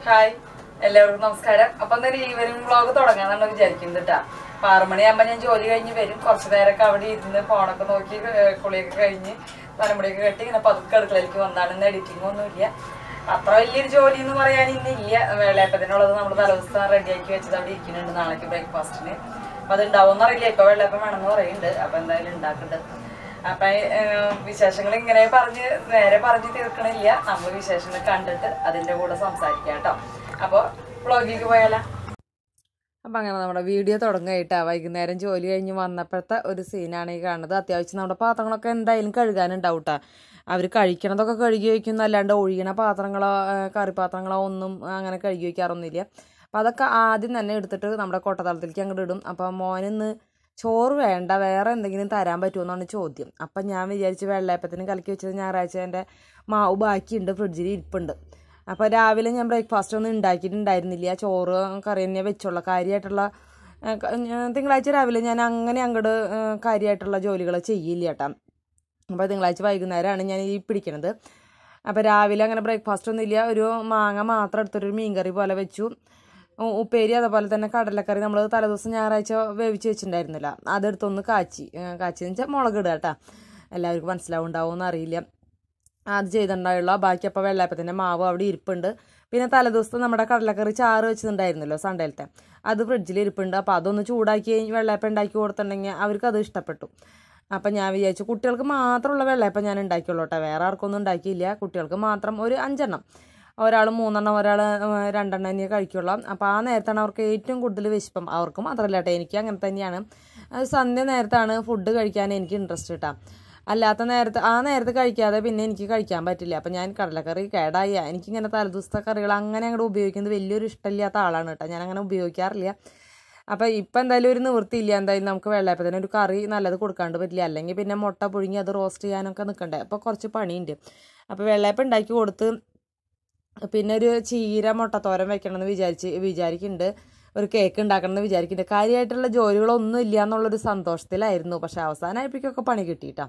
Hi എല്ലാവർക്കും നമസ്കാരം. അപ്പം തന്നെ ഈവനിങ് വ്ളോഗ് തുടങ്ങാന്നാണ് വിചാരിക്കുന്നത് കേട്ടോ. 6 മണിയാകുമ്പോൾ ഞാൻ ജോലി കഴിഞ്ഞ് വരും. കുറച്ച് നേരമൊക്കെ അവിടെ ഇരുന്ന് ഫോണൊക്കെ നോക്കി കുളിയൊക്കെ കഴിഞ്ഞ് തലമുടിയൊക്കെ കെട്ടി ഇങ്ങനെ പതുക്കെ അടുക്കളയിലേക്ക് വന്നാണ്. ഇന്ന് എഡിറ്റിംഗ് ഒന്നുമില്ല, അത്ര വലിയൊരു ജോലി എന്ന് പറയാൻ ഇന്നില്ല. വെള്ളയപ്പത്തിനുള്ളത് നമ്മൾ തലേദിവസം റെഡിയാക്കി വെച്ചത് അവിടെ ഇരിക്കുന്നുണ്ട് നാളേക്ക് ബ്രേക്ക്ഫാസ്റ്റിന്. അപ്പം അത് ഉണ്ടാവുമെന്ന് അറിയില്ല. ഇപ്പോൾ വെള്ളയപ്പം വേണമെന്ന് പറയുന്നുണ്ട്. അപ്പം എന്തായാലും ഉണ്ടാക്കുന്നുണ്ട്. അപ്പം വിശേഷങ്ങൾ ഇങ്ങനെ നേരെ പറഞ്ഞ് തീർക്കണില്ല. നമ്മൾ വിശേഷങ്ങൾ കണ്ടിട്ട് അതിൻ്റെ കൂടെ സംസാരിക്കാം കേട്ടോ. അപ്പോൾ വ്ളോഗിലേക്ക് പോയാലോ. അപ്പം അങ്ങനെ നമ്മുടെ വീഡിയോ തുടങ്ങായിട്ടാ. വൈകുന്നേരം ജോലി കഴിഞ്ഞ് വന്നപ്പോഴത്തെ ഒരു സീനാണ് ഈ കാണുന്നത്. അത്യാവശ്യം നമ്മുടെ പാത്രങ്ങളൊക്കെ എന്തായാലും കഴുകാനുണ്ടാവും കേട്ടോ. അവർ കഴിക്കണതൊക്കെ കഴുകി വയ്ക്കും, അല്ലാണ്ട് ഒഴിയണ പാത്രങ്ങളോ കറിപ്പാത്രങ്ങളോ ഒന്നും അങ്ങനെ കഴുകി വയ്ക്കാറൊന്നുമില്ല. അപ്പം അതൊക്കെ ആദ്യം തന്നെ എടുത്തിട്ട് നമ്മുടെ കൊട്ടത്തളത്തിലേക്ക് അങ്ങോട്ട് ഇടും. അപ്പം മോനിന്ന് ചോറ് വേണ്ട, വേറെ എന്തെങ്കിലും തരാൻ പറ്റുമെന്നാണ് ചോദ്യം. അപ്പം ഞാൻ വിചാരിച്ച് വെള്ളയപ്പത്തിന് കലക്കി വെച്ചത് ഞായറാഴ്ച എൻ്റെ മാവ് ബാക്കിയുണ്ട്, ഫ്രിഡ്ജിൽ ഇരിപ്പുണ്ട്. അപ്പോൾ രാവിലെ ഞാൻ ബ്രേക്ക്ഫാസ്റ്റ് ഒന്നും ഉണ്ടാക്കിയിട്ടുണ്ടായിരുന്നില്ല. ചോറ് കറി തന്നെ വെച്ചുള്ള കാര്യമായിട്ടുള്ള തിങ്കളാഴ്ച രാവിലെ ഞാൻ അങ്ങനെ അങ്ങോട്ട് കാര്യമായിട്ടുള്ള ജോലികൾ ചെയ്യില്ല കേട്ടോ. അപ്പോൾ തിങ്കളാഴ്ച വൈകുന്നേരമാണ് ഞാൻ ഈ പിടിക്കണത്. അപ്പോൾ രാവിലെ അങ്ങനെ ബ്രേക്ക്ഫാസ്റ്റ് ഒന്നും ഇല്ല. ഒരു മാങ്ങ മാത്രം എടുത്തൊരു മീൻകറി പോലെ വെച്ചു. ഉപ്പേരി അതുപോലെ തന്നെ കടലക്കറി നമ്മൾ തലേദിവസം ഞായറാഴ്ച വേവിച്ച് വെച്ചിട്ടുണ്ടായിരുന്നില്ല, അതെടുത്തൊന്ന് കാച്ചിന്ന് വെച്ചാൽ മുളക് ഇടുക കേട്ടോ. എല്ലാവർക്കും മനസ്സിലാവുണ്ടാവുമെന്ന് അറിയില്ല. അത് ചെയ്തിട്ടുണ്ടായുള്ള ബാക്കി. അപ്പോൾ വെള്ളയപ്പത്തിൻ്റെ മാവ് അവിടെ ഇരിപ്പുണ്ട്. പിന്നെ തലേദിവസം നമ്മുടെ കടലക്കറി ചാറ് വെച്ചിട്ടുണ്ടായിരുന്നല്ലോ സൺഡേലത്തെ, അത് ഫ്രിഡ്ജിൽ ഇരിപ്പുണ്ട്. അപ്പോൾ അതൊന്ന് ചൂടാക്കി വെള്ളയപ്പം ഉണ്ടാക്കി കൊടുത്തിട്ടുണ്ടെങ്കിൽ അവർക്കത് ഇഷ്ടപ്പെട്ടു. അപ്പം ഞാൻ വിചാരിച്ചു കുട്ടികൾക്ക് മാത്രമുള്ള വെള്ളയപ്പം ഞാൻ ഉണ്ടാക്കിയുള്ളൂ കേട്ടോ, വേറെ ആർക്കൊന്നും ഉണ്ടാക്കിയില്ല. കുട്ടികൾക്ക് മാത്രം ഒരു 5 എണ്ണം, ഒരാൾ 3 എണ്ണം ഒരാൾ 2 എണ്ണം തന്നെ കഴിക്കുള്ളൂ. അപ്പോൾ ആ നേരത്താണ് അവർക്ക് ഏറ്റവും കൂടുതൽ വിശപ്പം. അവർക്ക് മാത്രമല്ല കേട്ടോ, എനിക്ക് അങ്ങനെ തന്നെയാണ്. സന്ധ്യ നേരത്താണ് ഫുഡ് കഴിക്കാൻ എനിക്ക് ഇൻട്രസ്റ്റ് കേട്ടോ. അല്ലാത്ത നേരത്ത് ആ നേരത്ത് കഴിക്കാതെ പിന്നെ എനിക്ക് കഴിക്കാൻ പറ്റില്ല. അപ്പം ഞാൻ കടലക്കറി കേടായി, എനിക്കിങ്ങനെ തലേദിവസത്തെ കറികൾ അങ്ങനെ അങ്ങോട്ട് ഉപയോഗിക്കുന്നത് വലിയൊരു ഇഷ്ടമില്ലാത്ത ആളാണ് കേട്ടോ. ഞാൻ അങ്ങനെ ഉപയോഗിക്കാറില്ല. അപ്പം ഇപ്പം എന്തായാലും ഒരു നിവൃത്തിയില്ല. എന്തായാലും നമുക്ക് വെള്ളയപ്പത്തിന് ഒരു കറി നല്ലത് കൊടുക്കാണ്ട് പറ്റില്ല. അല്ലെങ്കിൽ പിന്നെ മുട്ട പുഴുങ്ങി അത് റോസ്റ്റ് ചെയ്യാനൊക്കെ നിൽക്കണ്ടേ. അപ്പോൾ കുറച്ച് പണിയുണ്ട്. അപ്പോൾ വെള്ളയപ്പം ഉണ്ടാക്കി കൊടുത്ത് പിന്നെ ഒരു ചീര മുട്ടത്തോരൻ വെക്കണമെന്ന് വിചാരിക്കുന്നുണ്ട്. ഒരു കേക്ക് ഉണ്ടാക്കണമെന്ന് വിചാരിക്കുന്നുണ്ട്. കാര്യമായിട്ടുള്ള ജോലികളൊന്നും ഇല്ല എന്നുള്ളൊരു സന്തോഷത്തിലായിരുന്നു. പക്ഷെ അവസാനമായപ്പോഴേക്കൊക്കെ പണി കിട്ടിയിട്ടാണ്.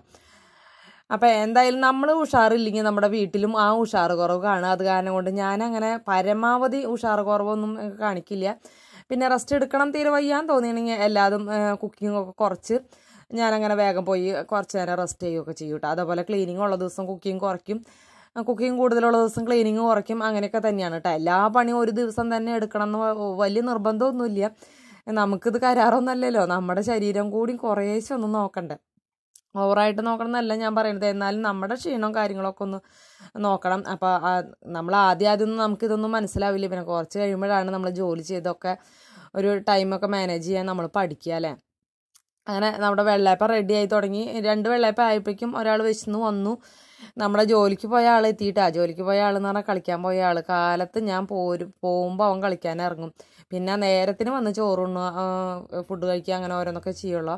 അപ്പം എന്തായാലും നമ്മൾ ഉഷാറില്ലെങ്കിൽ നമ്മുടെ വീട്ടിലും ആ ഉഷാറ് കുറവ് കാണുക. അത് കാരണം കൊണ്ട് ഞാനങ്ങനെ പരമാവധി ഉഷാറ് കുറവൊന്നും കാണിക്കില്ല. പിന്നെ റെസ്റ്റ് എടുക്കണം തീരെ വയ്യാന്ന് തോന്നിയിട്ടുണ്ടെങ്കിൽ എല്ലാതും കുക്കിങ്ങൊക്കെ കുറച്ച് ഞാനങ്ങനെ വേഗം പോയി കുറച്ച് നേരം റെസ്റ്റ് ചെയ്യുകയൊക്കെ ചെയ്യും കേട്ടോ. അതേപോലെ ക്ലീനിങ് ഉള്ള ദിവസം കുക്കിങ് കുറയ്ക്കും, കുക്കിംഗ് കൂടുതലുള്ള ദിവസം ക്ലീനിങ് കുറയ്ക്കും. അങ്ങനെയൊക്കെ തന്നെയാണ് കേട്ടോ. എല്ലാ പണിയും ഒരു ദിവസം തന്നെ എടുക്കണം എന്ന് വലിയ നിർബന്ധമൊന്നുമില്ല. നമുക്കിത് കരാറൊന്നുമല്ലല്ലോ, നമ്മുടെ ശരീരം കൂടി കുറേശ്ശെ ഒന്ന് നോക്കണ്ടേ. ഓവറായിട്ട് നോക്കണം എന്നല്ല ഞാൻ പറയുന്നത്, എന്നാലും നമ്മുടെ ക്ഷീണവും കാര്യങ്ങളൊക്കെ ഒന്ന് നോക്കണം. അപ്പോൾ നമ്മൾ ആദ്യമൊന്നും നമുക്കിതൊന്നും മനസ്സിലാവില്ല. പിന്നെ കുറച്ച് കഴിയുമ്പോഴാണ് നമ്മൾ ജോലി ചെയ്തൊക്കെ ഒരു ടൈമൊക്കെ മാനേജ് ചെയ്യാൻ നമ്മൾ പഠിക്കുക അല്ലേ. അങ്ങനെ നമ്മുടെ വെള്ളയപ്പം റെഡി ആയി തുടങ്ങി. 2 വെള്ളയപ്പം ആയപ്പോഴേക്കും ഒരാൾ വിശന്ന് വന്നു. നമ്മുടെ ജോലിക്ക് പോയ ആൾ എത്തിയിട്ടാണ്. ജോലിക്ക് പോയ ആളെന്ന് പറഞ്ഞാൽ കളിക്കാൻ പോയ ആൾ. കാലത്ത് ഞാൻ പോകുമ്പോൾ അവൻ കളിക്കാൻ ഇറങ്ങും. പിന്നെ നേരത്തിന് വന്ന് ചോറുണ്ണുക, ഫുഡ് കഴിക്കുക, അങ്ങനെ ഓരോന്നൊക്കെ ചെയ്യുള്ളൂ.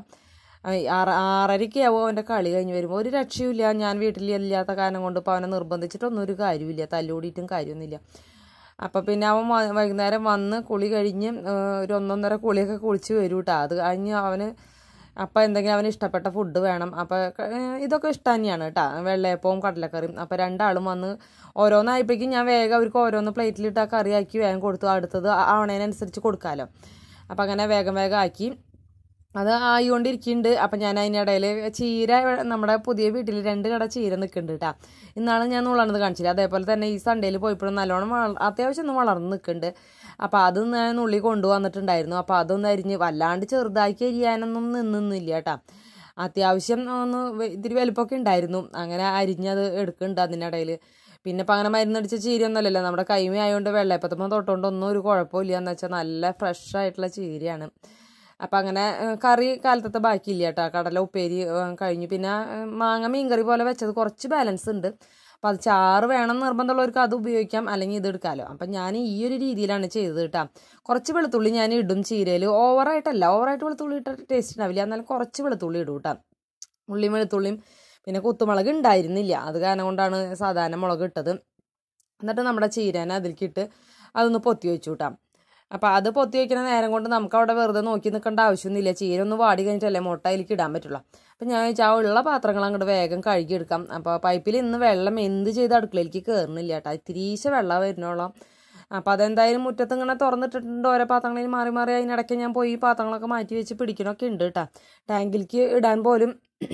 6:30 ആവും അവൻ്റെ കളി കഴിഞ്ഞ് വരുമ്പോൾ. ഒരു രക്ഷയുമില്ല. ഞാൻ വീട്ടിലില്ലാത്ത കാരണം കൊണ്ട് ഇപ്പോൾ അവനെ നിർബന്ധിച്ചിട്ടൊന്നും ഒരു കാര്യമില്ല, തല്ലുകൂടിയിട്ടും കാര്യമൊന്നുമില്ല. അപ്പം പിന്നെ അവൻ വൈകുന്നേരം വന്ന് കുളി കഴിഞ്ഞ് ഒരു 1-1.5 കുളിയൊക്കെ കുളിച്ച് വരും കേട്ടോ. അത് കഴിഞ്ഞ് അവന് അപ്പം എന്തെങ്കിലും അവന് ഇഷ്ടപ്പെട്ട ഫുഡ് വേണം. അപ്പം ഇതൊക്കെ ഇഷ്ടം തന്നെയാണ് കേട്ടോ, വെള്ളയപ്പവും കടലക്കറിയും. അപ്പം 2 ആളും വന്ന് ഓരോന്നായപ്പോഴേക്കും ഞാൻ വേഗം അവർക്ക് ഓരോന്ന് പ്ലേറ്റിലിട്ട് ആ കറിയാക്കി വേഗം കൊടുത്തു. അടുത്തത് ആവണേനനുസരിച്ച് കൊടുക്കാമല്ലോ. അപ്പം അങ്ങനെ വേഗം ആക്കി അത് ആയിക്കൊണ്ടിരിക്കുന്നുണ്ട്. അപ്പം ഞാൻ അതിനിടയിൽ ചീര, നമ്മുടെ പുതിയ വീട്ടിൽ 2 കട ചീര നിൽക്കുന്നുണ്ട് കേട്ടോ. ഇന്നാണ് ഞാൻ നുള്ളണത് കാണിച്ചില്ല. അതേപോലെ തന്നെ ഈ സൺഡേയിൽ പോയപ്പോഴും നല്ലോണം അത്യാവശ്യം ഒന്ന് വളർന്ന് നിൽക്കുന്നുണ്ട്. അപ്പോൾ അത് ഞാൻ നുള്ളി കൊണ്ടുവന്നിട്ടുണ്ടായിരുന്നു. അപ്പോൾ അതൊന്നും അരിഞ്ഞ് വല്ലാണ്ട് ചെറുതാക്കി അരിയാനൊന്നും നിന്നില്ല കേട്ടോ. അത്യാവശ്യം ഒന്ന് ഇത്തിരി വലുപ്പമൊക്കെ ഉണ്ടായിരുന്നു. അങ്ങനെ അരിഞ്ഞത് എടുക്കുന്നുണ്ട് അതിനിടയിൽ. പിന്നെ ഇപ്പം അങ്ങനെ മരുന്നടിച്ച ചീരയൊന്നുമല്ലല്ലോ, നമ്മുടെ കൈമ ആയതുകൊണ്ട് വെള്ളയപ്പത്തമ്മ തൊട്ടുകൊണ്ടൊന്നും ഒരു കുഴപ്പമില്ല. എന്ന് വെച്ചാൽ നല്ല ഫ്രഷ് ആയിട്ടുള്ള ചീരയാണ്. അപ്പം അങ്ങനെ കറി കാലത്തത്തെ ബാക്കിയില്ല കേട്ടോ. കടല ഉപ്പേരി കഴിഞ്ഞു. പിന്നെ മാങ്ങ മീൻകറി പോലെ വെച്ചത് കുറച്ച് ബാലൻസ് ഉണ്ട്. അപ്പം അത് ചാറ് വേണം നിർബന്ധമുള്ളവർക്ക് അത് ഉപയോഗിക്കാം, അല്ലെങ്കിൽ ഇത് എടുക്കാമല്ലോ. അപ്പം ഞാൻ ഈ ഒരു രീതിയിലാണ് ചെയ്തത് കേട്ടോ. കുറച്ച് വെളുത്തുള്ളി ഞാൻ ഇടും ചീരയിൽ. ഓവറായിട്ട് വെളുത്തുള്ളി ഇട്ട ടേസ്റ്റ് ഉണ്ടാവില്ല, എന്നാലും കുറച്ച് വെളുത്തുള്ളി ഇടും കേട്ടോ. ഉള്ളിയും വെളുത്തുള്ളിയും പിന്നെ കുത്തുമുളക് ഉണ്ടായിരുന്നില്ല, അത് കാരണം കൊണ്ടാണ് സാധാരണ മുളക് ഇട്ടത്. എന്നിട്ട് നമ്മുടെ ചീരനെ അതിലേക്കിട്ട് അതൊന്ന് പൊത്തി വെച്ചു കേട്ടോ. അപ്പോൾ അത് പൊത്തി വയ്ക്കുന്ന നേരം കൊണ്ട് നമുക്ക് അവിടെ വെറുതെ നോക്കി നിൽക്കേണ്ട ആവശ്യമൊന്നുമില്ല. ചീര ഒന്ന് വാടി കഴിഞ്ഞിട്ടല്ലേ മുട്ട അതിലേക്ക് ഇടാൻ പറ്റുള്ളൂ. അപ്പം ഞാൻ വെച്ചാൽ ഉള്ള പാത്രങ്ങൾ അങ്ങോട്ട് വേഗം കഴുകിയെടുക്കാം. അപ്പോൾ പൈപ്പിൽ ഇന്ന് വെള്ളം എന്ത് ചെയ്ത് അടുക്കളയിലേക്ക് കയറുന്നില്ല കേട്ടോ. ഇത്തിരീശ വെള്ളം വരുന്നോളം അപ്പോൾ അതെന്തായാലും മുറ്റത്ത് ഇങ്ങനെ തുറന്നിട്ടിട്ടുണ്ട് ഓരോ പാത്രങ്ങളിൽ മാറി മാറി. അതിനിടയ്ക്ക് ഞാൻ പോയി ഈ പാത്രങ്ങളൊക്കെ മാറ്റി വെച്ച് പിടിക്കണമൊക്കെ ഉണ്ട് കേട്ടോ. ടാങ്കിലേക്ക് ഇടാൻ പോലും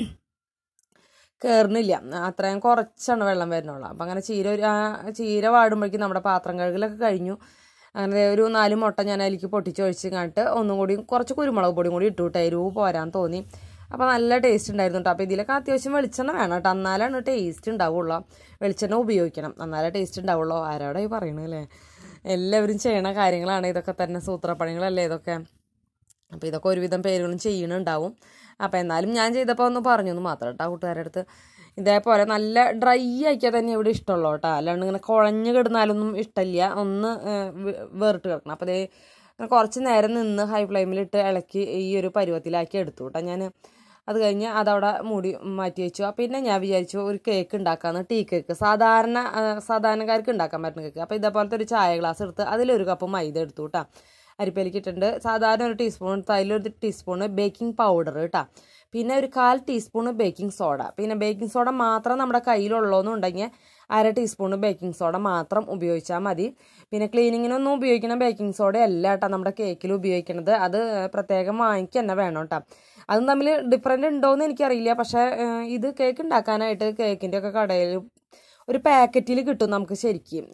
കയറുന്നില്ല, അത്രയും കുറച്ചാണ് വെള്ളം വരുന്നുള്ളൂ. അപ്പം അങ്ങനെ ചീര വാടുമ്പോഴേക്കും നമ്മുടെ പാത്രം കഴുകലൊക്കെ കഴിഞ്ഞു. അങ്ങനെ ഒരു 4 മുട്ട ഞാൻ അതിലേക്ക് പൊട്ടിച്ചൊഴിച്ച് കണ്ടിട്ട് ഒന്നും കൂടി കുറച്ച് കുരുമുളക് പൊടിയും കൂടി ഇട്ടു കേട്ടോ, എരിവ് പോരാൻ തോന്നി. അപ്പോൾ നല്ല ടേസ്റ്റ് ഉണ്ടായിരുന്നു കേട്ടോ. അപ്പോൾ ഇതിലൊക്കെ അത്യാവശ്യം വെളിച്ചെണ്ണ വേണം കേട്ടോ, എന്നാലാണ് ടേസ്റ്റ് ഉണ്ടാവുള്ളൂ. വെളിച്ചെണ്ണ ഉപയോഗിക്കണം, എന്നാലേ ടേസ്റ്റ് ഉണ്ടാവുള്ളൂ. ആരോടെ ഈ പറയണത് അല്ലേ, എല്ലാവരും ചെയ്യണ കാര്യങ്ങളാണ് ഇതൊക്കെ തന്നെ, സൂത്രപ്പണികളല്ലേ ഇതൊക്കെ. അപ്പോൾ ഇതൊക്കെ ഒരുവിധം പേരുകളും ചെയ്യണുണ്ടാവും. അപ്പോൾ എന്നാലും ഞാൻ ചെയ്തപ്പോൾ ഒന്ന് പറഞ്ഞു എന്ന് മാത്രം കേട്ടോ കൂട്ടുകാരുടെ അടുത്ത്. ഇതേപോലെ നല്ല ഡ്രൈ ആക്കിയാൽ തന്നെ ഇവിടെ ഇഷ്ടമുള്ളൂ കേട്ടോ, അല്ലാണ്ട് ഇങ്ങനെ കുഴഞ്ഞ് കിടന്നാലൊന്നും ഇഷ്ടമില്ല, ഒന്ന് വേറിട്ട് കിടക്കണം. അപ്പോൾ അതേ കുറച്ച് നേരം നിന്ന് ഹൈ ഫ്ലെയിമിലിട്ട് ഇളക്കി ഈ ഒരു പരുവത്തിലാക്കി എടുത്തു കേട്ടോ ഞാൻ. അത് കഴിഞ്ഞ് അതവിടെ മൂടി മാറ്റി വെച്ചു. പിന്നെ ഞാൻ വിചാരിച്ചു ഒരു കേക്ക് ഉണ്ടാക്കാമെന്ന്, ടീ കേക്ക്, സാധാരണക്കാർക്ക് ഉണ്ടാക്കാൻ പറ്റുന്ന കേക്ക്. അപ്പോൾ ഇതേപോലത്തെ ഒരു ചായ ഗ്ലാസ് എടുത്ത് അതിലൊരു കപ്പ് മൈദ എടുത്തു കേട്ടോ, അരിപ്പയിലേക്ക് ഇട്ടിട്ടുണ്ട്. സാധാരണ ഒരു ടീസ്പൂൺ എടുത്ത് അതിലൊരു ടീസ്പൂണ് ബേക്കിംഗ് പൗഡർ കേട്ടോ, പിന്നെ ഒരു 1/4 ടീസ്പൂണ് ബേക്കിംഗ് സോഡ. പിന്നെ ബേക്കിംഗ് സോഡ മാത്രം നമ്മുടെ കയ്യിലുള്ളതെന്നുണ്ടെങ്കിൽ 1/2 ടീസ്പൂണ് ബേക്കിംഗ് സോഡ മാത്രം ഉപയോഗിച്ചാൽ മതി. പിന്നെ ക്ലീനിങ്ങിനൊന്നും ഉപയോഗിക്കുന്ന ബേക്കിംഗ് സോഡ അല്ല കേട്ടോ നമ്മുടെ കേക്കിൽ ഉപയോഗിക്കുന്നത്, അത് പ്രത്യേകം വാങ്ങിക്കുക തന്നെ വേണം കേട്ടോ. അതും തമ്മിൽ ഡിഫറൻറ്റ് ഉണ്ടോയെന്ന് എനിക്കറിയില്ല. പക്ഷേ ഇത് കേക്ക് ഉണ്ടാക്കാനായിട്ട് കേക്കിൻ്റെ ഒക്കെ കടയിൽ ഒരു പാക്കറ്റിൽ കിട്ടും നമുക്ക് ശരിക്കും.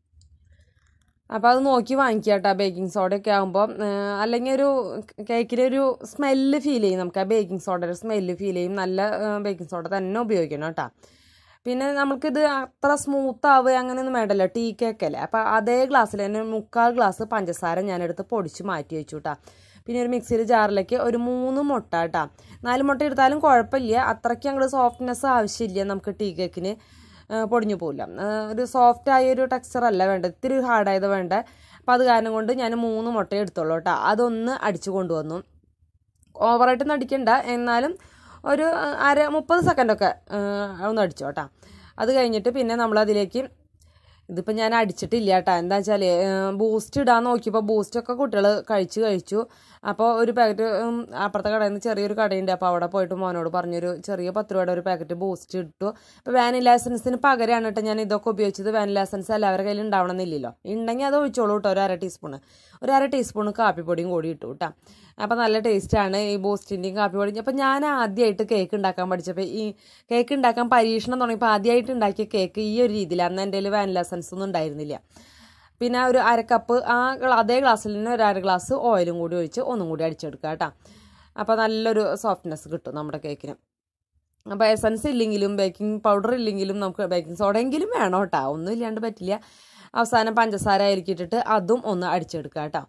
അപ്പോൾ അത് നോക്കി വാങ്ങിക്കുക കേട്ടോ ബേക്കിംഗ് സോഡയൊക്കെ ആകുമ്പോൾ, അല്ലെങ്കിൽ ഒരു കേക്കിലൊരു സ്മെല്ല് ഫീൽ ചെയ്യും നമുക്ക്, ആ ബേക്കിംഗ് സോഡയുടെ സ്മെല്ല് ഫീൽ ചെയ്യും. നല്ല ബേക്കിംഗ് സോഡ തന്നെ ഉപയോഗിക്കണം കേട്ടോ. പിന്നെ നമുക്കിത് അത്ര സ്മൂത്ത് ആവുക അങ്ങനെയൊന്നും വേണ്ടല്ലോ, ടീ കേക്കല്ലേ. അപ്പോൾ അതേ ഗ്ലാസ്സിൽ തന്നെ 3/4 ഗ്ലാസ് പഞ്ചസാര ഞാനെടുത്ത് പൊടിച്ച് മാറ്റി വെച്ചു കേട്ടോ. പിന്നെ ഒരു മിക്സിയിൽ ജാറിലേക്ക് ഒരു 3 മുട്ട കേട്ടോ, 4 മുട്ട എടുത്താലും കുഴപ്പമില്ല, അത്രയ്ക്ക് അങ്ങോട്ട് സോഫ്റ്റ്നെസ് ആവശ്യമില്ല നമുക്ക് ടീ കേക്കിന്, പൊടിഞ്ഞു പോകില്ല. ഒരു സോഫ്റ്റായ ഒരു ടെക്സ്ചർ അല്ല വേണ്ടത്, ഇത്തിരി ഹാർഡായത് വേണ്ട. അപ്പോൾ അത് കാരണം കൊണ്ട് ഞാൻ 3 മുട്ട എടുത്തോളൂ കേട്ടോ. അതൊന്ന് അടിച്ചു കൊണ്ടുവന്നു, ഓവറായിട്ടൊന്നും അടിക്കണ്ട, എന്നാലും ഒരു 30 സെക്കൻഡൊക്കെ ഒന്ന് അടിച്ചു കേട്ടോ. അത് കഴിഞ്ഞിട്ട് പിന്നെ നമ്മളതിലേക്ക്, ഇതിപ്പോൾ ഞാൻ അടിച്ചിട്ടില്ല കേട്ടോ, എന്താ വെച്ചാൽ ബൂസ്റ്റ് ഇടാൻ നോക്കിയപ്പോൾ ബൂസ്റ്റൊക്കെ കുട്ടികൾ കഴിച്ചു. അപ്പോൾ ഒരു പാക്കറ്റ് അപ്പുറത്തെ കടയിൽ നിന്ന് ചെറിയൊരു കടയുണ്ട്, അപ്പോൾ അവിടെ പോയിട്ട് മോനോട് പറഞ്ഞൊരു ചെറിയ 10 രൂപയുടെ ഒരു പാക്കറ്റ് ബൂസ്റ്റ് ഇട്ടു. അപ്പോൾ വാനില എസൻസിന് പകരമാണ് കേട്ടോ ഞാൻ ഇതൊക്കെ ഉപയോഗിച്ചത്. വാനില എസൻസ് എല്ലാവരുടെ കയ്യിൽ ഉണ്ടാവണമെന്നില്ലല്ലോ, ഉണ്ടെങ്കിൽ അത് ഒഴിച്ചോളൂ കേട്ടോ. ഒരു അര ടീസ്പൂണ് കാപ്പിപ്പൊടിയും കൂടി ഇട്ടു കേട്ടോ. അപ്പോൾ നല്ല ടേസ്റ്റാണ് ഈ ബൂസ്റ്റിൻ്റെയും കാപ്പിപ്പൊടിയും. അപ്പോൾ ഞാൻ ആദ്യമായിട്ട് കേക്ക് ഉണ്ടാക്കാൻ പഠിച്ചപ്പോൾ, ഈ കേക്ക് ഉണ്ടാക്കാൻ പരീക്ഷണം തുടങ്ങിയപ്പോൾ ആദ്യമായിട്ട് ഉണ്ടാക്കിയ കേക്ക് ഈ ഒരു രീതിയിൽ, അന്ന് എൻ്റെ കയ്യിൽ വാനില എസൻസ് ഒന്നും ഉണ്ടായിരുന്നില്ല. പിന്നെ ഒരു 1/2 കപ്പ് അതേ ഗ്ലാസ്സിൽ നിന്ന് ഒരു 1/2 ഗ്ലാസ് ഓയിലും കൂടി ഒഴിച്ച് ഒന്നും കൂടി അടിച്ചെടുക്കുക കേട്ടോ. അപ്പോൾ നല്ലൊരു സോഫ്റ്റ്നെസ് കിട്ടും നമ്മുടെ കേക്കിന്. അപ്പോൾ എസൻസ് ഇല്ലെങ്കിലും ബേക്കിംഗ് പൗഡർ ഇല്ലെങ്കിലും നമുക്ക് ബേക്കിംഗ് സോഡ എങ്കിലും വേണം കേട്ടോ, ഒന്നും ഇല്ലാണ്ട് പറ്റില്ല. അവസാനം പഞ്ചസാര അരിക്കിട്ടിട്ട് അതും ഒന്ന് അടിച്ചെടുക്കുക കേട്ടോ.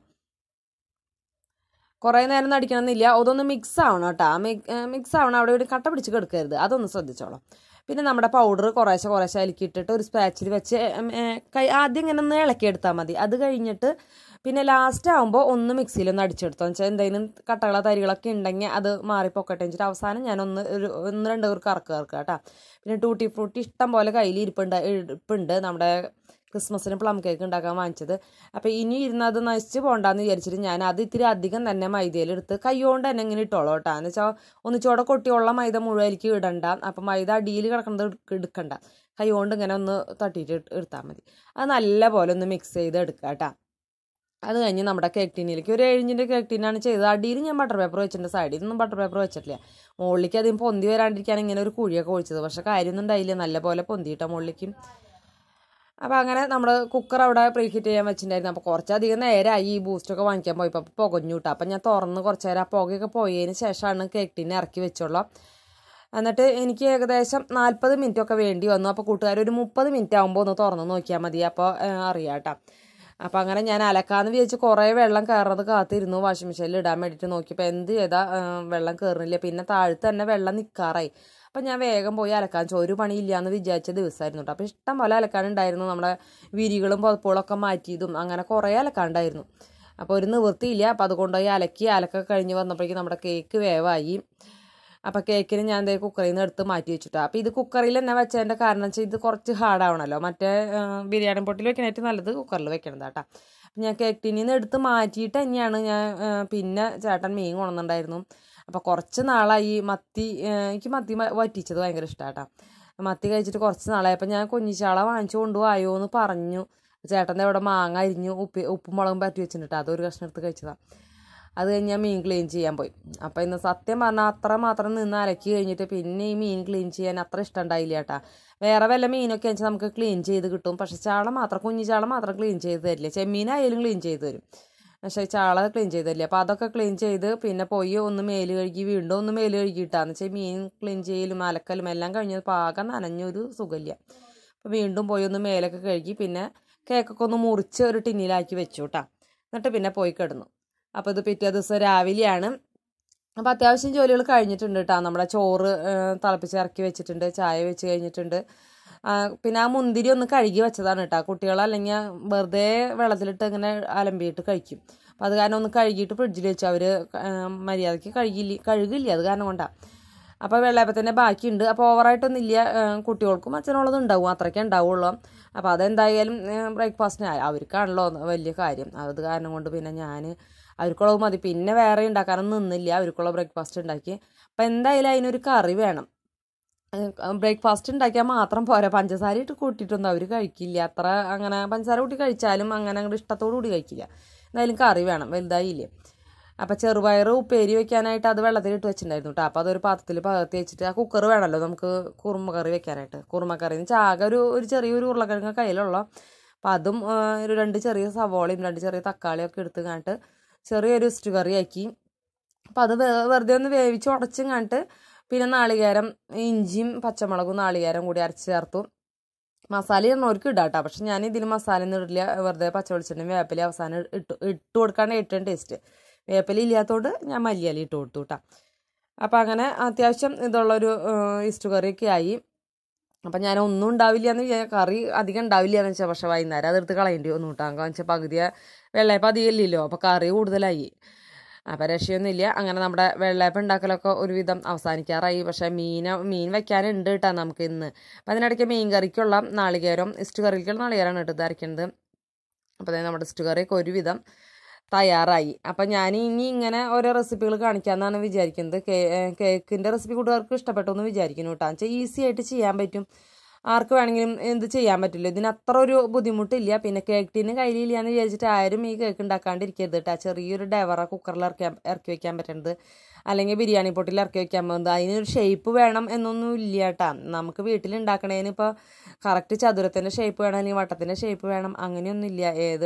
കുറേ നേരം ഒന്നും അടിക്കണമെന്നില്ല, അതൊന്ന് മിക്സ് ആവണം കേട്ടോ. മിക്സ് ആവണം, അവിടെ ഇവിടെ കട്ട പിടിച്ച് കിടക്കരുത്, അതൊന്ന് ശ്രദ്ധിച്ചോളാം. പിന്നെ നമ്മുടെ പൗഡർ കുറേശ്ശെ അലിക്കിട്ടിട്ട് ഒരു സ്പാച്ചിൽ വെച്ച് ആദ്യം ഇങ്ങനെ ഒന്ന് ഇളക്കിയെടുത്താൽ മതി. അത് കഴിഞ്ഞിട്ട് പിന്നെ ലാസ്റ്റ് ആകുമ്പോൾ ഒന്ന് മിക്സിയിലൊന്ന് അടിച്ചെടുത്തോ എന്ന് വെച്ചാൽ എന്തെങ്കിലും കട്ടകളോ തരികളൊക്കെ ഉണ്ടെങ്കിൽ അത് മാറിപ്പോക്കട്ടെ വെച്ചിട്ട് അവസാനം ഞാൻ ഒന്ന് 2 കറക്കുക കേട്ടോ. പിന്നെ ടൂട്ടി ഫ്രൂട്ടി ഇഷ്ടം പോലെ കയ്യിൽ ഇരിപ്പുണ്ട് നമ്മുടെ ക്രിസ്മസിന് പ്ലം കേക്ക് ഉണ്ടാക്കാൻ വാങ്ങിച്ചത്. അപ്പോൾ ഇനി ഇരുന്ന് അത് നശിച്ച് പോകണ്ടെന്ന് വിചാരിച്ചിട്ട് ഞാൻ അത് ഇത്തിരി അധികം തന്നെ മൈദയിലെടുത്ത് കൈ കൊണ്ട് തന്നെ ഇങ്ങനെ ഇട്ടോളൂ കേട്ടോ. എന്ന് വെച്ചാൽ ഒന്നിച്ചോടെ കൊട്ടിയുള്ള മൈദ മുഴുവനിക്ക് ഇടണ്ട, അപ്പോൾ മൈദ അടിയിൽ കിടക്കുന്നത് എടുക്കണ്ട, കൈ കൊണ്ട് ഇങ്ങനെ ഒന്ന് തട്ടിയിട്ട് എടുത്താൽ മതി. അത് നല്ല പോലെ ഒന്ന് മിക്സ് ചെയ്ത് എടുക്കുക കേട്ടോ. അത് കഴിഞ്ഞ് നമ്മുടെ കേക്ക് ടീനിലേക്ക് ഒരു 7 ഇഞ്ചിൻ്റെ കേക്ക് ടീനാണ് ചെയ്തത്. അടിയിൽ ഞാൻ ബട്ടർ പേപ്പർ വെച്ചിട്ടുണ്ട്, സൈഡിൽ ബട്ടർ പേപ്പർ വെച്ചിട്ടില്ല. മുകളിലേക്ക് അധികം പൊന്തി വരാണ്ടിരിക്കാൻ ഇങ്ങനെ ഒരു കുഴിയൊക്കെ ഒഴിച്ചത്, പക്ഷേ കാര്യമൊന്നും ഉണ്ടായില്ല, നല്ല പോലെ പൊന്തിയിട്ട മുകളിലേക്കും. അപ്പോൾ അങ്ങനെ നമ്മൾ കുക്കർ അവിടെ പ്രീഹീറ്റ് ചെയ്യാൻ വെച്ചിട്ടുണ്ടായിരുന്നു. അപ്പോൾ കുറച്ചധികം നേരമായി ഈ ബൂസ്റ്റൊക്കെ വാങ്ങിക്കാൻ പോയപ്പോൾ, അപ്പോൾ പുകഞ്ഞു കിട്ടും. അപ്പം ഞാൻ തുറന്ന് കുറച്ച് നേരം ആ പുകയൊക്കെ പോയതിന് ശേഷമാണ് കേക്ക് ടീനെ ഇറക്കി വെച്ചോളാം. എന്നിട്ട് എനിക്ക് ഏകദേശം 40 മിനിറ്റൊക്കെ വേണ്ടി വന്നു. അപ്പോൾ കൂട്ടുകാർ ഒരു 30 മിനിറ്റ് ആകുമ്പോൾ ഒന്ന് തുറന്ന് നോക്കിയാൽ മതി, അപ്പോൾ അറിയാം കേട്ടോ. അപ്പോൾ അങ്ങനെ ഞാൻ അലക്കാന്ന് വിചാരിച്ച് കുറേ വെള്ളം കയറുന്നത് കാത്തിരുന്നു, വാഷിംഗ് മെഷീനിൽ ഇടാൻ വേണ്ടിയിട്ട് നോക്കിയപ്പോൾ എന്ത് ചെയ്താൽ വെള്ളം കയറുന്നില്ല. പിന്നെ താഴത്ത് തന്നെ വെള്ളം നിൽക്കാറായി. അപ്പം ഞാൻ വേഗം പോയി അലക്കാൻ, ഒരു പണിയില്ല എന്ന് വിചാരിച്ച ദിവസമായിരുന്നു കേട്ടോ. അപ്പോൾ ഇഷ്ടം പോലെ അലക്കാനുണ്ടായിരുന്നു, നമ്മുടെ വിരികളും പുതപ്പുകളൊക്കെ മാറ്റിയതും അങ്ങനെ കുറേ അലക്കാനുണ്ടായിരുന്നു. അപ്പോൾ ഒരു നിവൃത്തിയില്ല. അപ്പോൾ അതുകൊണ്ടുപോയി അലക്കൊക്കെ കഴിഞ്ഞ് വന്നപ്പോഴേക്കും നമ്മുടെ കേക്ക് വേവായി. അപ്പോൾ കേക്കിന് ഞാൻ കുക്കറിൽ നിന്ന് എടുത്ത് മാറ്റി വെച്ചിട്ടോ. അപ്പോൾ ഇത് കുക്കറിൽ തന്നെ വെച്ചതിൻ്റെ കാരണം വെച്ചാൽ ഇത് കുറച്ച് ഹാർഡാവണമല്ലോ, മറ്റേ ബിരിയാണി പൊട്ടിൽ വെക്കാനായിട്ട് നല്ലത് കുക്കറിൽ വെക്കണത് കേട്ടോ. ഞാൻ കേക്ക് ടീനിൽ നിന്ന് എടുത്ത് മാറ്റിയിട്ട് തന്നെയാണ് ഞാൻ പിന്നെ ചേട്ടൻ മീൻ കൊണ്ടുവന്നിട്ടുണ്ടായിരുന്നു. അപ്പോൾ കുറച്ച് നാളായി എനിക്ക് മത്തി വറ്റിച്ചത് ഭയങ്കര ഇഷ്ടമാണ് കേട്ടോ. മത്തി കഴിച്ചിട്ട് കുറച്ച് നാളായി. അപ്പോൾ ഞാൻ കുഞ്ഞിച്ചാള വാങ്ങിച്ചു കൊണ്ടുപോയോ എന്ന് പറഞ്ഞു. ചേട്ടൻ്റെ അവിടെ മാങ്ങ അരിഞ്ഞു ഉപ്പും മുളകും പറ്റി വെച്ചിട്ടുണ്ട്, അതൊരു കഷ്ണം എടുത്ത് കഴിച്ചതാണ്. അത് കഴിഞ്ഞ് ഞാൻ മീൻ ക്ലീൻ ചെയ്യാൻ പോയി. അപ്പോൾ ഇന്ന് സത്യം പറഞ്ഞാൽ അത്ര മാത്രം നിന്ന് അലക്കി കഴിഞ്ഞിട്ട് പിന്നെ ഈ മീൻ ക്ലീൻ ചെയ്യാൻ അത്ര ഇഷ്ടം ഉണ്ടായില്ല കേട്ടാ. വേറെ വല്ല മീനൊക്കെ വെച്ചാൽ നമുക്ക് ക്ലീൻ ചെയ്ത് കിട്ടും, പക്ഷെ ചാള മാത്രം, കുഞ്ഞു ചാള മാത്രം ക്ലീൻ ചെയ്ത് തരില്ല. ചെമ്മീനായാലും ക്ലീൻ ചെയ്ത് തരും, പക്ഷേ ചാള ക്ലീൻ ചെയ്ത് തരില്ല. അപ്പോൾ അതൊക്കെ ക്ലീൻ ചെയ്ത് പിന്നെ പോയി ഒന്ന് മേല് കഴുകി വീണ്ടും ഒന്ന് മേല് കഴുകിയിട്ടാന്ന് വെച്ചാൽ മീൻ ക്ലീൻ ചെയ്യലും അലക്കലും എല്ലാം കഴിഞ്ഞത് പാകം നനഞ്ഞൊരു സുഖമില്ല. അപ്പോൾ വീണ്ടും പോയി ഒന്ന് മേലൊക്കെ കഴുകി പിന്നെ കേക്കൊക്കെ ഒന്ന് മുറിച്ച് ഒരു ടിന്നിലാക്കി വെച്ചു കേട്ടാ. എന്നിട്ട് പിന്നെ പോയി കിടന്നു. അപ്പോൾ ഇത് പിറ്റേ ദിവസം രാവിലെയാണ്. അപ്പോൾ അത്യാവശ്യം ജോലികൾ കഴിഞ്ഞിട്ടുണ്ട് കേട്ടോ. നമ്മുടെ ചോറ് തിളപ്പിച്ച് ഇറക്കി വെച്ചിട്ടുണ്ട്, ചായ വെച്ച് കഴിഞ്ഞിട്ടുണ്ട്. പിന്നെ ആ മുന്തിരി ഒന്ന് കഴുകി വെച്ചതാണ് കേട്ടോ. കുട്ടികളല്ലെങ്കിൽ വെറുതെ വെള്ളത്തിലിട്ട് ഇങ്ങനെ അലമ്പിയിട്ട് കഴിക്കും. അപ്പോൾ അത് കാരണം ഒന്ന് കഴുകിയിട്ട് ഫ്രിഡ്ജിൽ വെച്ചു. അവർ മര്യാദയ്ക്ക് കഴുകില്ല, അത് കാരണം കൊണ്ടാണ്. അപ്പോൾ വെള്ളയപ്പത്തിൻ്റെ ബാക്കിയുണ്ട്. അപ്പോൾ ഓവറായിട്ടൊന്നുമില്ല, കുട്ടികൾക്കും അച്ഛനുള്ളതും ഉണ്ടാവും, അത്രയ്ക്കേ ഉണ്ടാവുള്ളൂ. അപ്പോൾ അതെന്തായാലും ബ്രേക്ക്ഫാസ്റ്റിന് അവർക്കാണല്ലോ വലിയ കാര്യം. അത് കാരണം കൊണ്ട് പിന്നെ ഞാൻ അവർക്കുള്ളത് മതി, പിന്നെ വേറെ ഉണ്ടാക്കാനൊന്നും നിന്നില്ല, അവർക്കുള്ള ബ്രേക്ക്ഫാസ്റ്റ് ഉണ്ടാക്കി. അപ്പോൾ എന്തായാലും അതിനൊരു കറി വേണം. ബ്രേക്ക്ഫാസ്റ്റ് ഉണ്ടാക്കിയാൽ മാത്രം പോരാ, പഞ്ചസാര ഇട്ട് കൂട്ടിയിട്ടൊന്നും അവർ കഴിക്കില്ല. അത്ര അങ്ങനെ പഞ്ചസാര കൂട്ടി കഴിച്ചാലും അങ്ങനെ അങ്ങോട്ട് ഇഷ്ടത്തോടു കൂടി കഴിക്കില്ല. എന്തായാലും കറി വേണം, വലുതായില്ലേ. അപ്പോൾ ചെറുപയർ ഉപ്പേരി വെക്കാനായിട്ട് അത് വെള്ളത്തിലിട്ട് വെച്ചിട്ടുണ്ടായിരുന്നു കേട്ടോ. അപ്പോൾ അതൊരു പാത്രത്തിൽ പകർത്തി വെച്ചിട്ട്, ആ കുക്കർ വേണമല്ലോ നമുക്ക് കുറുമക്കറി വെക്കാനായിട്ട്. കുറുമക്കറി ചാക ഒരു ചെറിയൊരു ഉരുളക്കിഴങ്ങ് കയ്യിലുള്ള, അപ്പോൾ അതും ഒരു 2 ചെറിയ സവോളയും 2 ചെറിയ തക്കാളിയും ഒക്കെ എടുത്ത് കാണിട്ട് ചെറിയൊരു സ്റ്റു കറിയാക്കി. അപ്പോൾ അത് വെറുതെ ഒന്ന് വേവിച്ച് ഉടച്ചും കാണിട്ട് പിന്നെ നാളികേരം, ഇഞ്ചിയും പച്ചമുളകും നാളികേരം കൂടി അരച്ച് ചേർത്തു. മസാല ഇടുന്നവർക്ക് ഇടാം കേട്ടോ, പക്ഷെ ഞാൻ ഇതിൽ മസാല ഒന്നും ഇടില്ല. വെറുതെ പച്ചവെളിച്ചെണ്ണയും വേപ്പില അവസാനം ഇട്ട് കൊടുക്കാണ്ട് ഏറ്റവും ടേസ്റ്റ്. വേപ്പില ഇല്ലാത്തതുകൊണ്ട് ഞാൻ മല്ലിയില ഇട്ട് കൊടുത്തു കേട്ടോ. അപ്പോൾ അങ്ങനെ അത്യാവശ്യം ഇതുള്ളൊരു ഇസ്റ്റു കറിയൊക്കെ ആയി. അപ്പം ഞാൻ ഒന്നും ഉണ്ടാവില്ല എന്ന് കറി അധികം ഉണ്ടാവില്ല എന്ന് വെച്ചാൽ, പക്ഷേ വൈകുന്നേരം അതെടുത്ത് കളയേണ്ടി വന്നു കേട്ടോ. അങ്ങനെ വെച്ചാൽ പകുതി വെള്ളയപ്പം അധികം ഇല്ലല്ലോ, അപ്പോൾ കറി കൂടുതലായി. അപ്പോൾ രക്ഷയൊന്നുമില്ല. അങ്ങനെ നമ്മുടെ വെള്ളയപ്പം ഉണ്ടാക്കലൊക്കെ ഒരുവിധം അവസാനിക്കാറായി. പക്ഷേ മീൻ വെക്കാനുണ്ട് കേട്ടോ നമുക്ക് ഇന്ന്. അപ്പം അതിനിടയ്ക്ക് മീൻ കറിക്കുള്ള നാളികേരം, ഇസ്റ്റു കറിക്കുള്ള നാളികേരമാണ് ഇട്ട് അരയ്ക്കുന്നത്. അപ്പോൾ നമ്മുടെ ഇസ്റ്റു കറിയൊക്കെ ഒരുവിധം തയ്യാറായി. അപ്പം ഞാൻ ഇനി ഇങ്ങനെ ഓരോ റെസിപ്പികൾ കാണിക്കാമെന്നാണ് വിചാരിക്കുന്നത്. കേക്കിൻ്റെ റെസിപ്പി കൂട്ടുകാർക്ക് ഇഷ്ടപ്പെട്ടു വിചാരിക്കുന്നു കേട്ടോ. വെച്ചാൽ ഈസി ആയിട്ട് ചെയ്യാൻ പറ്റും, ആർക്ക് വേണമെങ്കിലും എന്ത് ചെയ്യാൻ പറ്റില്ല. ഇതിന് അത്ര ഒരു ബുദ്ധിമുട്ടില്ല. പിന്നെ കേക്ക് ടീന് കയ്യിലില്ല എന്ന് വിചാരിച്ചിട്ട് ആരും ഈ കേക്ക് ഉണ്ടാക്കാണ്ടിരിക്കരുത് കേട്ടോ. ചെറിയൊരു ഡെവറ കുക്കറിൽ ഇറക്കി വെക്കാൻ പറ്റുന്നത്, അല്ലെങ്കിൽ ബിരിയാണി പൊട്ടിൽ ഇറക്കി വെക്കാൻ പോകുന്നത്. അതിനൊരു ഷേപ്പ് വേണം എന്നൊന്നും ഇല്ല കേട്ടോ. നമുക്ക് വീട്ടിലുണ്ടാക്കണേന് ഇപ്പോൾ കറക്റ്റ് ചതുരത്തിൻ്റെ ഷേപ്പ് വേണം, അല്ലെങ്കിൽ വട്ടത്തിൻ്റെ ഷേപ്പ് വേണം, അങ്ങനെയൊന്നുമില്ല.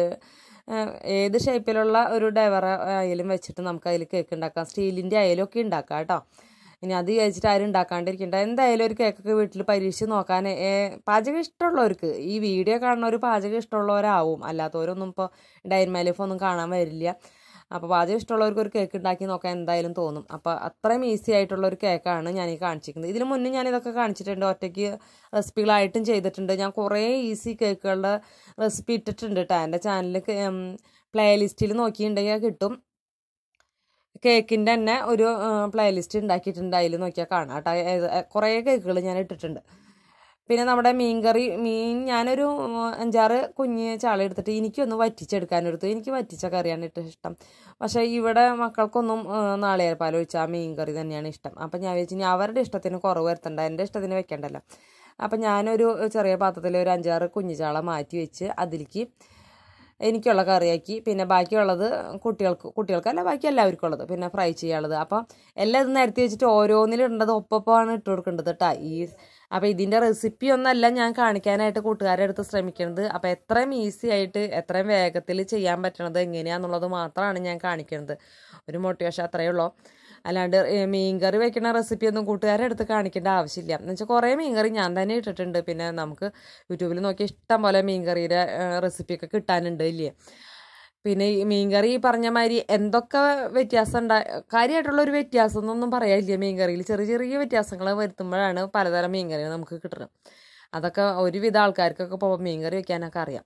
ഏത് ഷേപ്പിലുള്ള ഒരു ഡെവറ ആയാലും വെച്ചിട്ട് നമുക്ക് അതിൽ കേക്ക് ഉണ്ടാക്കാം. സ്റ്റീലിൻ്റെ ആയാലും ഒക്കെ ഉണ്ടാക്കാം കേട്ടോ. ഇനി അത് വിചാരിച്ചിട്ട് ആരും ഉണ്ടാക്കാണ്ടിരിക്കണ്ട. എന്തായാലും ഒരു കേക്കൊക്കെ വീട്ടിൽ പരീക്ഷിച്ച് നോക്കാൻ പാചകം ഇഷ്ടമുള്ളവർക്ക്, ഈ വീഡിയോ കാണുന്ന ഒരു പാചകം ഇഷ്ടമുള്ളവരാവും, അല്ലാത്തവരൊന്നും ഇപ്പോൾ ഡൈൻമൈ ലൈഫ് ഒന്നും കാണാൻ വരില്ല. അപ്പോൾ പാചകം ഇഷ്ടമുള്ളവർക്ക് ഒരു കേക്ക് ഉണ്ടാക്കി നോക്കാൻ എന്തായാലും തോന്നും. അപ്പോൾ അത്രയും ഈസി ആയിട്ടുള്ള ഒരു കേക്കാണ് ഞാൻ ഈ കാണിച്ചിരിക്കുന്നത്. ഇതിന് മുന്നേ ഞാനിതൊക്കെ കാണിച്ചിട്ടുണ്ട്, ഒറ്റയ്ക്ക് റെസിപ്പികളായിട്ടും ചെയ്തിട്ടുണ്ട്. ഞാൻ കുറേ ഈസി കേക്കുകളുടെ റെസിപ്പി ഇട്ടിട്ടുണ്ട് കേട്ടോ. എൻ്റെ ചാനലിൽ പ്ലേലിസ്റ്റിൽ നോക്കിയിട്ടുണ്ടെങ്കിൽ കിട്ടും. കേക്കിൻ്റെ തന്നെ ഒരു പ്ലേലിസ്റ്റ് ഉണ്ടാക്കിയിട്ടുണ്ട്, അതിൽ നോക്കിയാൽ കാണാം കേട്ടോ. കുറേ കേക്കുകൾ ഞാൻ ഇട്ടിട്ടുണ്ട്. പിന്നെ നമ്മുടെ മീൻ ഞാനൊരു 5-6 കുഞ്ഞ് ചാള എടുത്തിട്ട് എനിക്കൊന്ന് വറ്റിച്ചെടുക്കാനെടുത്തു. എനിക്ക് വറ്റിച്ച കറിയാണ് ഇഷ്ടം. പക്ഷേ ഇവിടെ മക്കൾക്കൊന്നും നാളികേരപ്പാൽ ഒഴിച്ചാൽ മീൻ കറി തന്നെയാണ് ഇഷ്ടം. അപ്പം ഞാൻ വിചാരിച്ചു ഇനി അവരുടെ ഇഷ്ടത്തിന് കുറവ് വരുത്തണ്ട, എൻ്റെ ഇഷ്ടത്തിന് വെക്കണ്ടല്ലോ. അപ്പം ഞാനൊരു ചെറിയ പാത്രത്തിൽ ഒരു 5-6 കുഞ്ഞു ചാള മാറ്റി വെച്ച് അതിലേക്ക് എനിക്കുള്ള കറിയാക്കി. പിന്നെ ബാക്കിയുള്ളത് കുട്ടികൾക്കല്ല, ബാക്കി എല്ലാവർക്കും ഉള്ളത് പിന്നെ ഫ്രൈ ചെയ്യാനുള്ളത്. അപ്പം എല്ലാം ഇത് നിരത്തി വെച്ചിട്ട് ഓരോന്നിലിടേണ്ടത് ഒപ്പമാണ് ഇട്ട് കൊടുക്കേണ്ടത് കേട്ടോ. അപ്പോൾ ഇതിൻ്റെ റെസിപ്പി ഒന്നല്ല ഞാൻ കാണിക്കാനായിട്ട് കൂട്ടുകാരെ അടുത്ത് ശ്രമിക്കുന്നത്. അപ്പോൾ എത്രയും ഈസി ആയിട്ട് എത്രയും വേഗത്തിൽ ചെയ്യാൻ പറ്റണത് എങ്ങനെയാണെന്നുള്ളത് മാത്രമാണ് ഞാൻ കാണിക്കുന്നത്. ഒരു മോട്ടിവേഷൻ അത്രയേ ഉള്ളൂ. അല്ലാണ്ട് മീൻകറി വെക്കുന്ന റെസിപ്പിയൊന്നും കൂട്ടുകാരെ അടുത്ത് കാണിക്കേണ്ട ആവശ്യമില്ല. എന്ന് വെച്ചാൽ കുറേ മീൻകറി ഞാൻ തന്നെ ഇട്ടിട്ടുണ്ട്. പിന്നെ നമുക്ക് യൂട്യൂബിൽ നോക്കി ഇഷ്ടം പോലെ മീൻകറിയുടെ റെസിപ്പിയൊക്കെ കിട്ടാനുണ്ട് ഇല്ലേ. പിന്നെ ഈ മീൻകറി പറഞ്ഞ മാതിരി എന്തൊക്കെ വ്യത്യാസം കാര്യമായിട്ടുള്ളൊരു വ്യത്യാസം എന്നൊന്നും പറയാനില്ല. മീൻകറിയിൽ ചെറിയ ചെറിയ വ്യത്യാസങ്ങൾ വരുത്തുമ്പോഴാണ് പലതരം മീൻകറികൾ നമുക്ക് കിട്ടുന്നത്. അതൊക്കെ ഒരുവിധ ആൾക്കാർക്കൊക്കെ ഇപ്പോൾ മീൻകറി വെക്കാനൊക്കെ അറിയാം.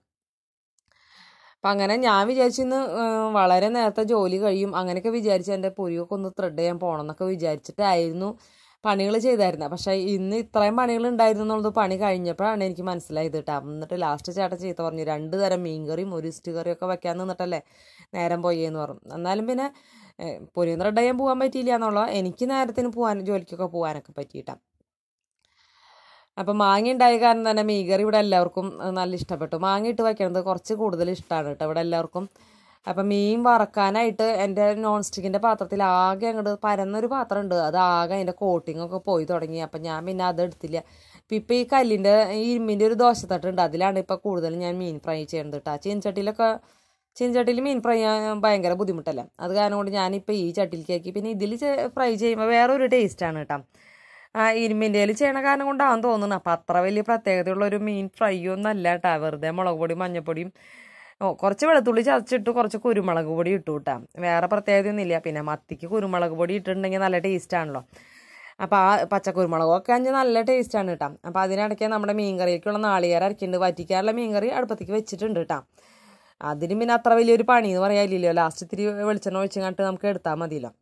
അപ്പം അങ്ങനെ ഞാൻ വിചാരിച്ചിന്ന് വളരെ നേരത്തെ ജോലി കഴിയും അങ്ങനെയൊക്കെ വിചാരിച്ച് എൻ്റെ പൊരിയൊക്കെ ഒന്ന് ത്രെഡ് ചെയ്യാൻ പോകണം എന്നൊക്കെ വിചാരിച്ചിട്ടായിരുന്നു പണികൾ ചെയ്തായിരുന്നത്. പക്ഷേ ഇന്ന് ഇത്രയും പണികൾ ഉണ്ടായിരുന്നു എന്നുള്ളത് പണി കഴിഞ്ഞപ്പോഴാണ് എനിക്ക് മനസ്സിലായത് കേട്ടോ. എന്നിട്ട് ലാസ്റ്റ് ചേട്ടൻ ചീത്ത പറഞ്ഞു, 2 തരം മീൻകറിയും ഒരു ഇസ്റ്റ് കറിയൊക്കെ വെക്കാൻ നിന്നിട്ടല്ലേ നേരം പോയെന്ന് പറഞ്ഞു. എന്നാലും പിന്നെ പൊരിയും ത്രെഡ് ചെയ്യാൻ പോകാൻ പറ്റിയില്ല എന്നുള്ള എനിക്ക് നേരത്തിന് ജോലിക്കൊക്കെ പോകാനൊക്കെ പറ്റിയിട്ടാണ്. അപ്പം മാങ്ങ ഉണ്ടായ കാരണം തന്നെ മീൻകറി ഇവിടെ എല്ലാവർക്കും നല്ല ഇഷ്ടപ്പെട്ടു. മാങ്ങ ഇട്ട് വയ്ക്കണത് കുറച്ച് കൂടുതൽ ഇഷ്ടമാണ് കേട്ടോ ഇവിടെ എല്ലാവർക്കും. അപ്പം മീൻ വറക്കാനായിട്ട് എൻ്റെ നോൺ സ്റ്റിക്കിൻ്റെ പാത്രത്തിൽ ആകെ അങ്ങോട്ട് പരന്നൊരു പാത്രം ഉണ്ട്, അത് ആകെ അതിൻ്റെ കോട്ടിങ്ങൊക്കെ പോയി തുടങ്ങി. അപ്പം ഞാൻ പിന്നെ അതെടുത്തില്ല. ഇപ്പം ഈ കല്ലിൻ്റെ ഈ ഇരുമ്പിൻ്റെ ഒരു ദോശത്തട്ടുണ്ട്, അതിലാണ് ഇപ്പോൾ കൂടുതൽ ഞാൻ മീൻ ഫ്രൈ ചെയ്യുന്നത് കേട്ടോ. ചീൻചട്ടിയിൽ മീൻ ഫ്രൈ ചെയ്യാൻ ഭയങ്കര ബുദ്ധിമുട്ടല്ലേ, അത് കാരണം കൊണ്ട് ഞാനിപ്പോൾ ഈ ചട്ടിയിലേക്കാക്കി. പിന്നെ ഇതിൽ ഫ്രൈ ചെയ്യുമ്പോൾ വേറൊരു ടേസ്റ്റാണ് കേട്ടോ. ഇരുമ്പിൻ്റെയിൽ ചെയ്യണ കാരണം കൊണ്ടാണെന്ന് തോന്നുന്നു. അപ്പം അത്ര വലിയ പ്രത്യേകതയുള്ളൊരു മീൻ ഫ്രൈ ഒന്നും അല്ല കേട്ടോ. വെറുതെ മുളക് പൊടിയും മഞ്ഞൾപ്പൊടിയും കുറച്ച് വെളുത്തുള്ളി ചതച്ചിട്ട് കുറച്ച് കുരുമുളക് പൊടി ഇട്ടു കേട്ടോ, വേറെ പ്രത്യേകതയൊന്നുമില്ല. പിന്നെ മത്തിക്ക് കുരുമുളക് പൊടി ഇട്ടിട്ടുണ്ടെങ്കിൽ നല്ല ടേസ്റ്റാണല്ലോ. അപ്പോൾ ആ പച്ചക്കുരുമുളകൊക്കെ അഞ്ച് നല്ല ടേസ്റ്റാണ് കേട്ടോ. അപ്പോൾ അതിനിടയ്ക്ക് നമ്മുടെ മീൻകറിക്കുള്ള നാളികേരം അരക്കുന്നുണ്ട്. വറ്റിക്കാറുള്ള മീൻകറി അടുപ്പത്തേക്ക് വെച്ചിട്ടുണ്ട് കേട്ടോ. അതിന് പിന്നെ അത്ര വലിയൊരു പണി എന്ന് പറയാനില്ലല്ലോ, ലാസ്റ്റ് ഇത്തിരി വെളിച്ചെണ്ണ ഒഴിച്ചങ്ങാട്ട് നമുക്ക് എടുത്താൽ മതിയല്ലോ.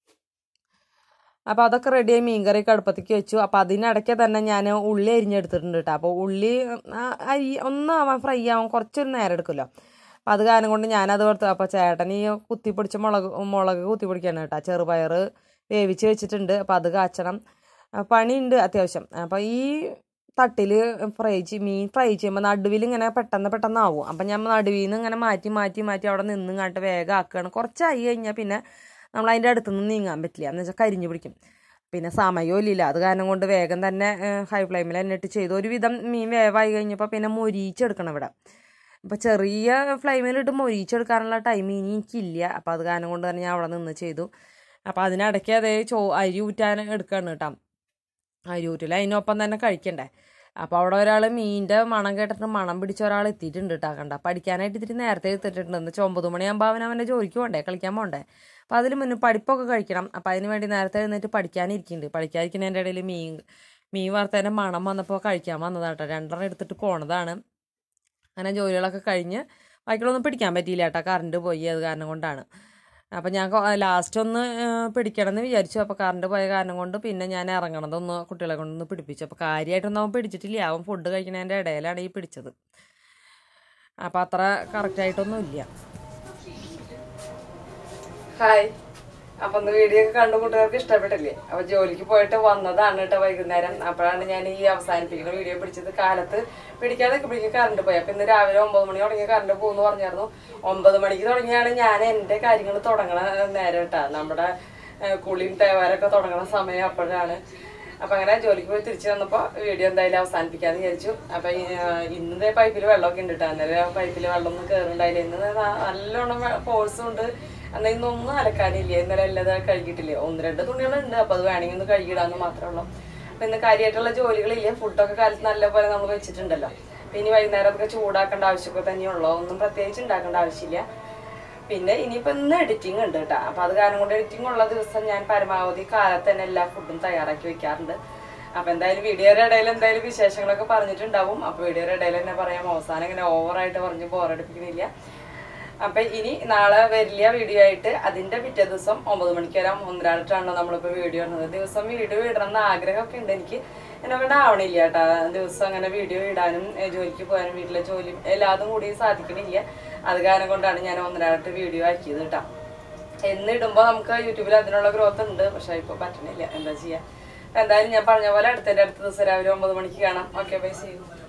അപ്പോൾ അതൊക്കെ റെഡിയായി മീൻകറിയൊക്കെ അടുപ്പത്തേക്ക് വെച്ചു. അപ്പോൾ അതിനിടയ്ക്ക് തന്നെ ഞാൻ ഉള്ളി അരിഞ്ഞെടുത്തിട്ടുണ്ട് കേട്ടോ. അപ്പോൾ ഉള്ളി ഒന്നാവാൻ ഫ്രൈ ആവാൻ കുറച്ചൊരു നേരം എടുക്കുമല്ലോ. അപ്പോൾ അത് കാരണം കൊണ്ട് ഞാനത് കൊടുത്തു. അപ്പോൾ ചേട്ടൻ ഈ കുത്തിപ്പിടിച്ച മുളക് കുത്തിപ്പിടിക്കണം കേട്ടോ. ചെറുപയർ വേവിച്ച് വെച്ചിട്ടുണ്ട്, അപ്പോൾ അത് കാച്ചണം, പണിയുണ്ട് അത്യാവശ്യം. അപ്പോൾ ഈ തട്ടിൽ മീൻ ഫ്രൈ ചെയ്യുമ്പോൾ നടുവിൽ ഇങ്ങനെ പെട്ടെന്നാവും. അപ്പം ഞാൻ നടുവിൽ നിന്ന് ഇങ്ങനെ മാറ്റി അവിടെ നിന്ന് കണ്ടിട്ട് വേഗം ആക്കുകയാണ്. കുറച്ചായി കഴിഞ്ഞാൽ പിന്നെ നമ്മൾ അതിൻ്റെ അടുത്തുനിന്ന് നീങ്ങാൻ പറ്റില്ല, എന്ന് വെച്ചാൽ കരിഞ്ഞു പിടിക്കും. പിന്നെ സമയവും ഇല്ല, അത് കാരണം കൊണ്ട് വേഗം തന്നെ ഹൈ ഫ്ലെയിമിൽ തന്നെ ഇട്ട് ചെയ്തു. ഒരുവിധം മീൻ വേവായി കഴിഞ്ഞപ്പോൾ പിന്നെ മൊരിച്ചെടുക്കണം ഇവിടെ. അപ്പോൾ ചെറിയ ഫ്ലെയിമിലിട്ട് മൊരിച്ചെടുക്കാനുള്ള ടൈം ഇനി എനിക്കില്ല. അപ്പോൾ അത് കാരണം കൊണ്ട് തന്നെ ഞാൻ അവിടെ നിന്ന് ചെയ്തു. അപ്പോൾ അതിനിടയ്ക്ക് അതേ അരി ഊറ്റാൻ എടുക്കുകയാണ് കേട്ടോ. അരി ഊറ്റില്ല, അതിനൊപ്പം തന്നെ കഴിക്കണ്ടേ. അപ്പോൾ അവിടെ ഒരാൾ മീനിൻ്റെ മണം കേട്ടിട്ട് മണം പിടിച്ച ഒരാൾ എത്തിയിട്ടുണ്ട് കേട്ടോ. കണ്ട പഠിക്കാനായിട്ട് ഇത്തിരി നേരത്തെ എത്തിയിട്ടുണ്ട്. എന്ന് വെച്ചാൽ 9 മണിയാകുമ്പോൾ അവൻ്റെ ജോലിക്ക് പോകണ്ടേ, കളിക്കാൻ പോകണ്ടേ. അപ്പോൾ അതിന് മുന്നേ പഠിപ്പൊക്കെ കഴിക്കണം. അപ്പോൾ അതിന് വേണ്ടി നേരത്തെ എഴുന്നേറ്റ് പഠിക്കാനിരിക്കുന്നതിൻ്റെ ഇടയിൽ മീൻ വറുത്തതിൻ്റെ മണം വന്നപ്പോൾ കഴിക്കാൻ വന്നതാട്ടോ. 2 എടുത്തിട്ട് പോണതാണ്. അങ്ങനെ ജോലികളൊക്കെ കഴിഞ്ഞ് ബാക്കിയുള്ളൊന്നും പിടിക്കാൻ പറ്റിയില്ല കേട്ടോ, കറണ്ട് പോയി, അത് കാരണം കൊണ്ടാണ്. അപ്പം ഞാൻ ലാസ്റ്റ് ഒന്ന് പിടിക്കണമെന്ന് വിചാരിച്ചു. അപ്പോൾ കറണ്ട് പോയ കാരണം കൊണ്ട് പിന്നെ ഞാൻ ഇറങ്ങണതൊന്ന് കുട്ടികളെ കൊണ്ടൊന്ന് പിടിപ്പിച്ചു. അപ്പോൾ കാര്യമായിട്ടൊന്നും അവൻ പിടിച്ചിട്ടില്ല, അവൻ ഫുഡ് കഴിക്കുന്നതിൻ്റെ ഇടയിലാണ് ഈ പിടിച്ചത്. അപ്പോൾ അത്ര കറക്റ്റായിട്ടൊന്നും ഇല്ല. ഹായ്, അപ്പം ഒന്ന് വീഡിയോ ഒക്കെ കണ്ടു കൂട്ടുകാർക്ക് ഇഷ്ടപ്പെട്ടില്ലേ? അപ്പോൾ ജോലിക്ക് പോയിട്ട് വന്നതാണ് കേട്ടോ വൈകുന്നേരം. അപ്പോഴാണ് ഞാൻ ഈ അവസാനിപ്പിക്കുന്ന വീഡിയോ പിടിച്ചത്. കാലത്ത് പിടിക്കാതെ കറണ്ട് പോയി. അപ്പം ഇന്ന് രാവിലെ 9 മണി തുടങ്ങിയ കറണ്ട് പോകുമെന്ന് പറഞ്ഞായിരുന്നു. 9 മണിക്ക് തുടങ്ങിയാണ് ഞാൻ എൻ്റെ കാര്യങ്ങൾ തുടങ്ങണ നേരം കേട്ടോ. നമ്മുടെ കുളിയും തേവാരൊക്കെ തുടങ്ങണ സമയം അപ്പോഴാണ്. അപ്പം അങ്ങനെ ജോലിക്ക് പോയി തിരിച്ചു വന്നപ്പോൾ വീഡിയോ എന്തായാലും അവസാനിപ്പിക്കാമെന്ന് വിചാരിച്ചു. അപ്പം ഇന്നത്തെ പൈപ്പിൽ വെള്ളമൊക്കെ ഉണ്ട് കേട്ടോ. അന്നേരം പൈപ്പിൽ വെള്ളമൊന്നും കയറുണ്ടായില്ല. ഇന്ന് നല്ലോണം ഫോഴ്സും ഉണ്ട്. എന്നാൽ ഇന്നൊന്നും അലക്കാനില്ല, ഇന്നലെ എല്ലാം കഴുകിയിട്ടില്ല. 1-2 തുണികളുണ്ട്, അപ്പോൾ അത് വേണമെങ്കിൽ ഒന്ന് കഴുകിയിടാമെന്ന് മാത്രമേ ഉള്ളൂ. അപ്പം ഇന്ന് കാര്യമായിട്ടുള്ള ജോലികളില്ല. ഫുഡൊക്കെ കാലത്ത് നല്ലപോലെ നമ്മൾ വെച്ചിട്ടുണ്ടല്ലോ. പിന്നെ വൈകുന്നേരമൊക്കെ ചൂടാക്കേണ്ട ആവശ്യമൊക്കെ തന്നെയുള്ളൂ, ഒന്നും പ്രത്യേകിച്ച് ഉണ്ടാക്കേണ്ട ആവശ്യമില്ല. പിന്നെ ഇനിയിപ്പോൾ ഇന്ന് എഡിറ്റിംഗ് ഉണ്ട് കേട്ടോ. അപ്പോൾ അത് കാരണം കൊണ്ട് എഡിറ്റിംഗ് ഉള്ള ദിവസം ഞാൻ പരമാവധി കാലത്ത് തന്നെ എല്ലാ ഫുഡും തയ്യാറാക്കി വെക്കാറുണ്ട്. അപ്പോൾ എന്തായാലും വീഡിയോയുടെ ഇടയിൽ എന്തായാലും വിശേഷങ്ങളൊക്കെ പറഞ്ഞിട്ടുണ്ടാവും. അപ്പോൾ വീഡിയോയുടെ ഇടയിൽ തന്നെ പറയാം, അവസാനം ഇങ്ങനെ ഓവറായിട്ട് പറഞ്ഞ് ബോറടിപ്പിക്കുന്നില്ല. അപ്പം ഇനി നാളെ വലിയ വീഡിയോ ആയിട്ട് അതിൻ്റെ പിറ്റേ ദിവസം 9 മണിക്ക് വരാം. 1-2 നമ്മളിപ്പോൾ വീഡിയോ ഇടുന്നത്. ദിവസം വീഡിയോ ഇടണമെന്ന് ആഗ്രഹമൊക്കെ ഉണ്ട് എനിക്ക്, എന്നെ കൊണ്ട് ആവണില്ല കേട്ടോ. ദിവസം അങ്ങനെ വീഡിയോ ഇടാനും ജോലിക്ക് പോകാനും വീട്ടിലെ ജോലിയും എല്ലാതും കൂടി സാധിക്കണില്ല. അത് കാരണം കൊണ്ടാണ് ഞാൻ 1-2 വീഡിയോ ആക്കിയത് കേട്ടോ. എന്നിടുമ്പോൾ നമുക്ക് യൂട്യൂബിൽ അതിനുള്ള ഗ്രോത്ത് ഉണ്ട്, പക്ഷേ ഇപ്പോൾ പറ്റണില്ല, എന്താ ചെയ്യുക. എന്തായാലും ഞാൻ പറഞ്ഞ പോലെ അടുത്ത ദിവസം രാവിലെ 9 മണിക്ക് കാണാം. Okay, bye, see U.